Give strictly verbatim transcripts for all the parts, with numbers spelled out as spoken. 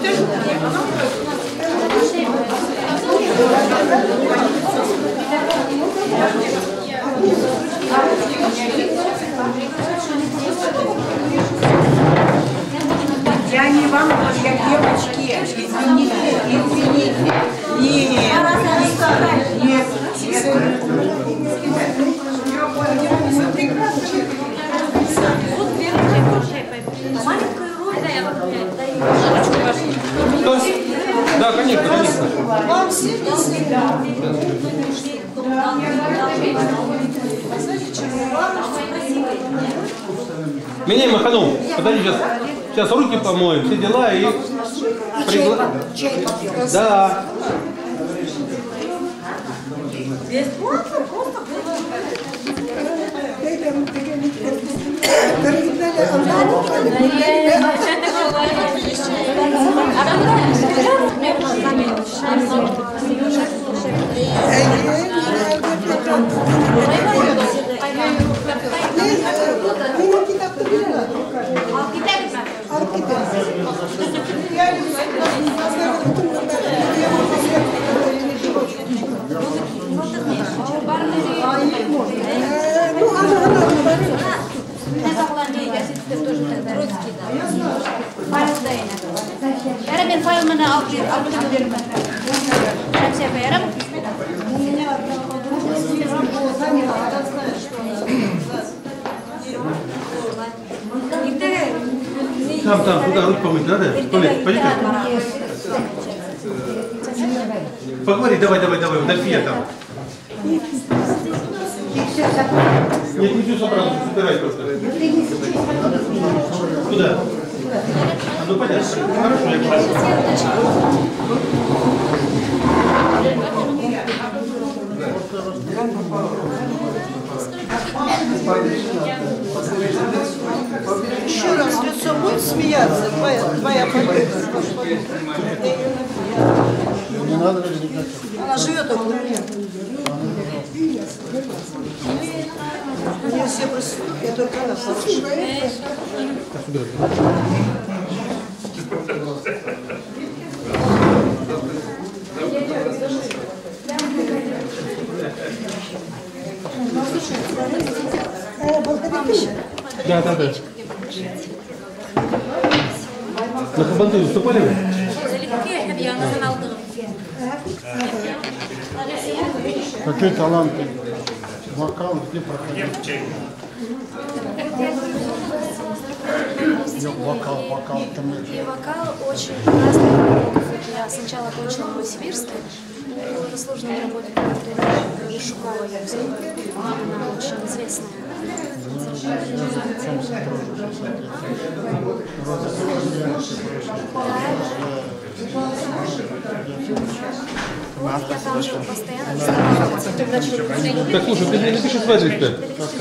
Я не вам, я девочки. Извините, извините. Нет, нет, Да, конечно, конечно. Вам все Меня маханул. Подожди, сейчас, сейчас руки помоем, все дела и... Пригла... Да. Эрмен файл мене алып алып берме. Шәмсия бәйрәм. Там, там, туда руки помыть надо? Толик, пойди. Поговори, давай, давай, давай, в Дельфия там. Нет, не все собрал, собирай просто. Куда? А, ну понятно. Хорошо, я понял. еще раз лицо будет смеяться, твоя, твоя подруга. Она живет около меня. Мне все проститутки, я только она хорошая. Да, да, да. На Хабанты выступали вы? Какие таланты? Вокал где проходил? Вокал, вокал. И вокал очень разный. Я сначала окончила в Новосибирске, была заслуженной работником Шумова Юзы. Она очень известная. Вот я там живу постоянно. Так, слушай, ты мне напиши свой адрес-то.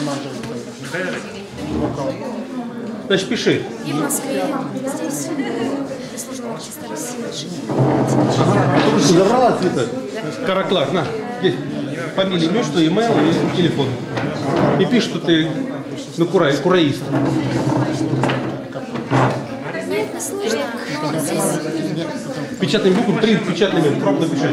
Значит, пиши. И в Москве, здесь, заслуженного артиста России. Ага, ты что, забрала цвета? Караклак, на. Здесь фамилия, имя, что, имейл и телефон. И пишешь, что ты ну, кура, кураист. Нет, не сложно. Но здесь... Печатными буквами, три печатными, крупно печать.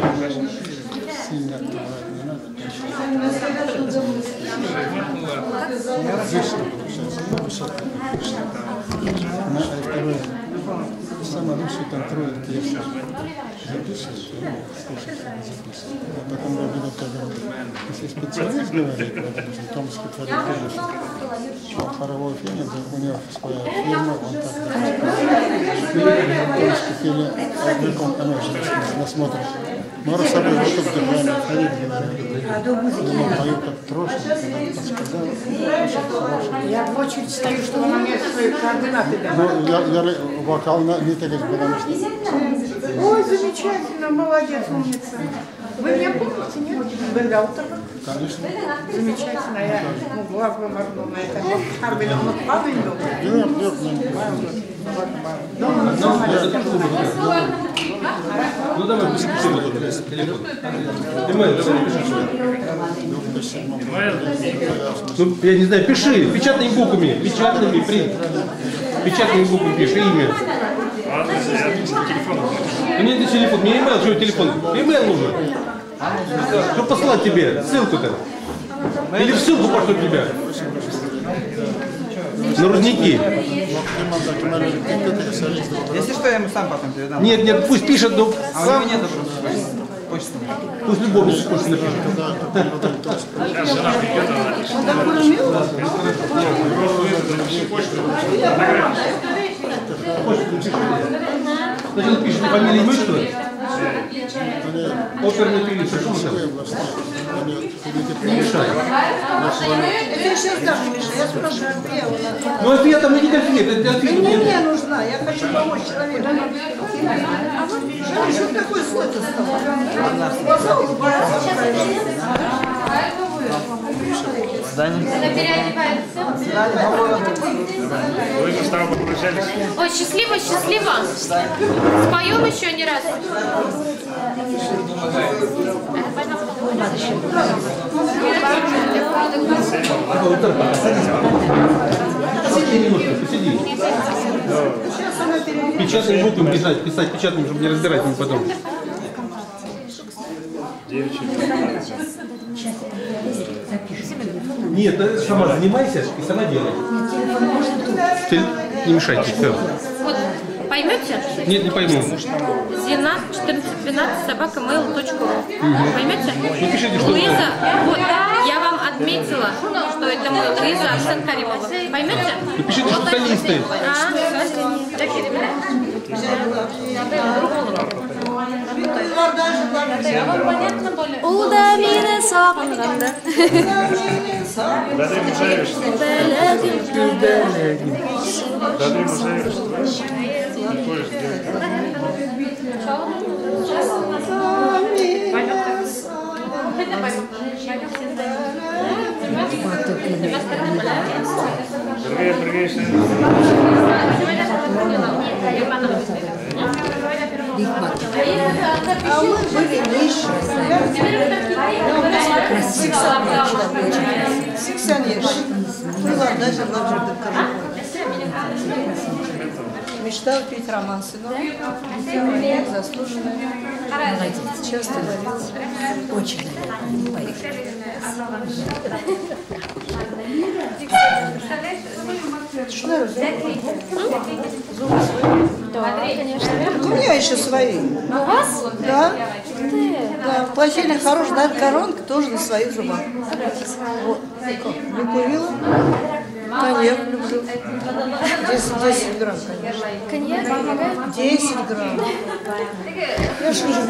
Самый лучший контроль песни. Запишешь, слушай, записывай. А потом говорит, когда если специалист говорит, допустим, Томский творит тоже, хоровой феник, у него своя фирма, он так говорит. Томский пели, языком, конечно, насмотришь. Но раз собой вот тут дыхание, ходит, говорит. Ему поют как трошно, подсказал, очень хороший. Я в очередь стою, чтобы она мне свои координаты дала. Ну, я, я вокал не так, потому что... Ой, замечательно, молодец, умница. Вы меня помните, нет? Белляутова? Конечно. Замечательно, я ну, глаз бы моргнул на это. Харбина, он отпадает был? Нет, нет, нет. Ну давай, пиши телефон. Имейл, давай, пиши. Ну, я не знаю, пиши, печатными буквами, печатными, принт. Печатными буквами пиши, имя. Мне не телефон, мне имейл, что телефон? Имейл нужен. Что послать тебе? Ссылку-то. Или в ссылку пошлют тебя. На рудники. Если что, я ему сам потом передам. Нет, нет, пусть пишет, но А у сам. него нету просто почты. Пусть любовница пусть напишет. Значит, он пишет фамилию, имя, что ли? Оперный певица, что он там? Не мешай. Я сейчас даже Миша, я спрашиваю, где у нас. Ну, ответ там не конфет, это ответ. Мне не нужна, я хочу помочь человеку. Что такое злой-то стал? Глаза улыбаются. Вы же с тобой попрощались? Ой, счастливо, счастливо. Споем еще не раз. Посиди немножко, посиди. Печатным буквами писать, писать печатным, чтобы не разбирать им потом. Нет, ты сама занимайся и сама делай. Ты не мешайте, все. Вот, поймете? Нет, не пойму. Зина четырнадцать двенадцать собака mail точка ру. Поймете? Напишите, что Луиза, вот, я вам отметила, что это мой Луиза Арсен Каримова. Поймете? Напишите, что солисты. Уда мені сағынғанда. Бәдір Мұшайрыш. Бәдір Мұшайрыш. Приходишь, Другие, другие. А мы были выше. Секционерша. Была даже Владимир Мечтал петь роман сынок. Заслуженная. Молодец. Часто говорится. Очень, наверное. Что Да, конечно. у меня еще свои. А у вас? Да. Да. Платильный хороший, да, коронка тоже на своих зубах. Вот. Не курила? Коньяк люблю. десять грамм, конечно. Коньяк помогает? десять грамм. Я что же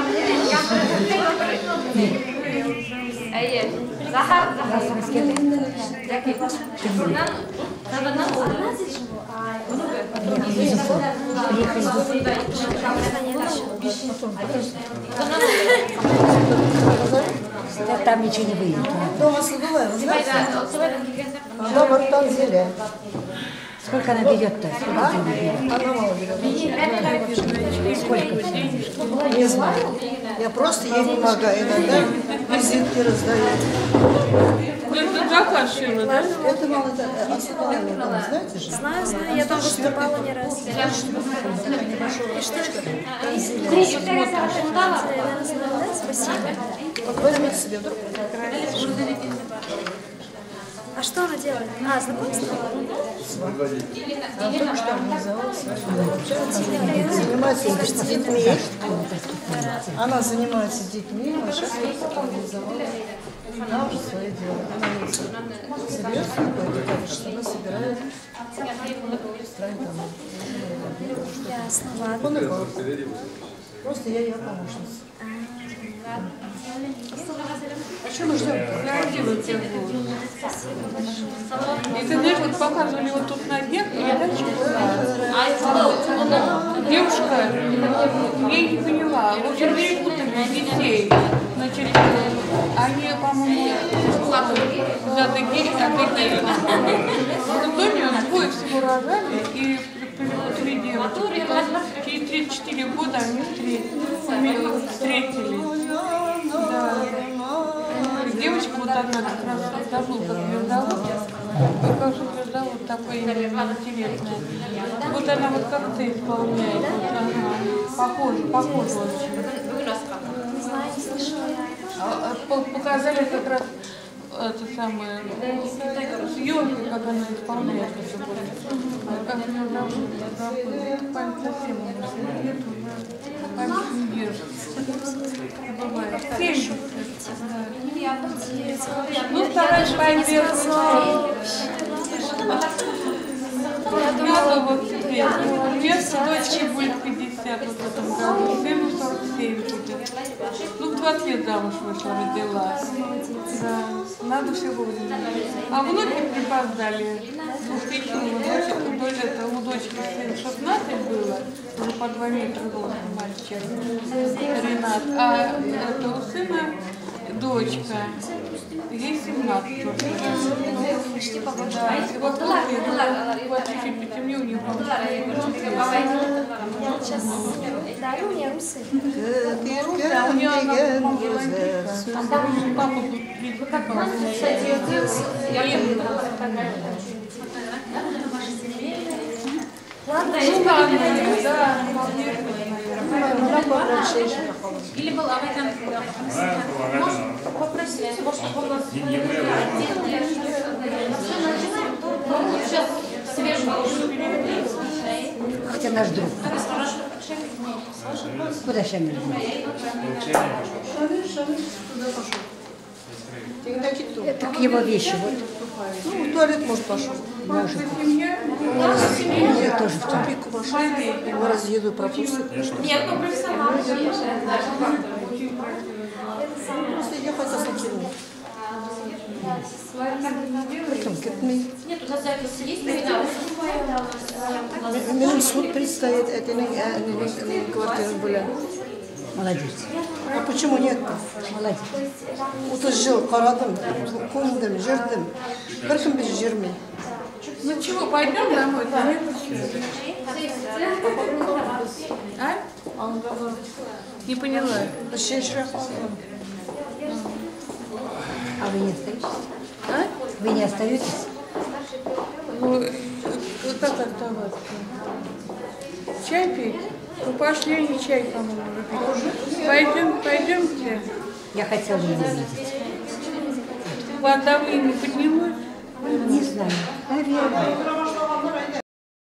Там ничего не выйдет. дома собываем, знаете? Дома танзеля. Сколько она берет-то? А? Она мало берет. Сколько? Не знаю. Я просто ей помогаю. Иногда визитки раздаю. Это заказ фирмы, да? Это мало, это особенный дом, знаете же? Знаю, знаю, я там выступала не раз. И что это? Кричу, спасибо. Возьмите себе вдруг. А что она делает? А, знакомство? Она только что организовалась. Занимается детьми. Она занимается детьми, а сейчас организовала. Она уже свое дело. Она соберет какое-то количество, она собирает. Ясно, ладно. Просто я ее помощница. А что мы ждем? И ты знаешь, вот показывали вот тут на днях передачу. Девушка, я не поняла, в общем, перепутали детей. Значит, они, по-моему, за такие, а такие. В итоге двое всего рожали и три девочки. Через тридцать четыре года они встретились. Да. Девочка вот одна как раз давно как ее зовут. И как же да, вот такое интересное. Вот она вот как ты исполняет, вот она похоже, похоже очень. Не знаю, не слышала я. А, а, показали как раз это самое, съемки, как она исполняет это будет. Как она работает. Память совсем у нас нету, память не держит. Бывает. семьдесят. Ну, стараюсь поддерживать. Я думала, вместо дочки будет пятьдесят вот в этом году, сыну сорок семь будет. Ну, в двадцать лет замуж вышла, родила. Да, надо все вовремя. А внуки припоздали. Двухтысячного дочки, это у дочки шестнадцать было, уже по два метра роста мальчик, Ренат. А это у сына дочка. Ей семнадцать уже. Почти погода. Да, и вот тут вот чуть-чуть потемнее у него. Я сейчас дарю мне русы. А у нее она мама блондинка. Там папа будет какого. Ладно, Ну ладно, да. Или была в этом... Можешь попросить, может, у нас... Сейчас свежую. Хотя наш друг. Куда Шамиль? Это к его вещи. Вот. Ну, в туалет, может, пошел. Может быть. Я тоже в тупик пошел. Мы разъеду пропустят. Нет, ну профессионал. Просто ехать за таким. Потом кетми. Нет, у нас запись есть, но Минут суд предстоит, это не квартира была. Молодец. А почему нет? Молодец. отыз жыл қарадым, көмдім, жүрдім. Бір кім біз жүрмей. Ну чего, пойдем домой? А? Не поняла. А вы не остаетесь? А? Вы не остаетесь? Ну, как оставаться? Чай пить? Ну пошли не чай, по-моему, пить. Пойдем, пойдемте. Я хотела его видеть. Вам давление поднялось? Не знаю. Наверное.